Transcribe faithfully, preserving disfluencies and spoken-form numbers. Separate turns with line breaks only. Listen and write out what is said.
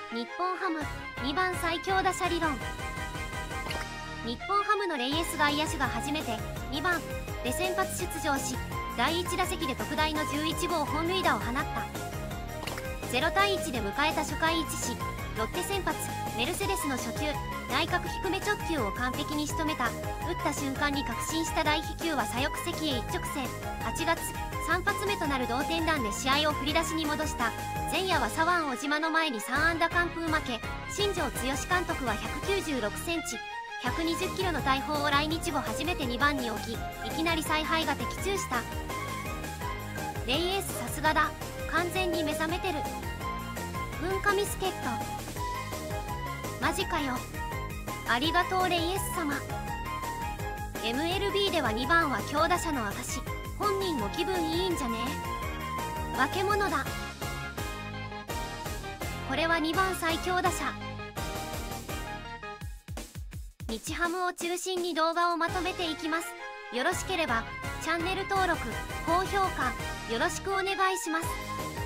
日本ハムにばん最強打者理論。日本ハムのレイエス外野手が初めてにばんで先発出場し、だいいち打席で特大のじゅういち号本塁打を放った。ゼロたいいちで迎えた初回一死、ロッテ先発メルセデスの初球、内角低め直球を完璧に仕留めた。打った瞬間に確信した大飛球は左翼席へ一直線。はちがつさん発目となる同点弾で試合を振り出しに戻した。前夜は左腕小島の前にさん安打完封負け。新庄剛志監督はひゃくきゅうじゅうろくセンチひゃくにじゅっキロの大砲を来日後初めてにばんに置き、いきなり采配が的中した。レイエースさすがだ、完全に目覚めてる。文化ミスケットマジかよ、ありがとうレイエス様。 エムエルビー ではにばんは強打者の証。本人も気分いいんじゃね。化け物だ。これはにばん最強打者。日ハムを中心に動画をまとめていきます。よろしければチャンネル登録高評価よろしくお願いします。